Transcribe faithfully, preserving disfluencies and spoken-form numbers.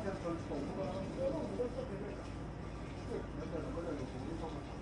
像纯宠物啊，这种比较特别会打。对，原本能不能有独立放吗？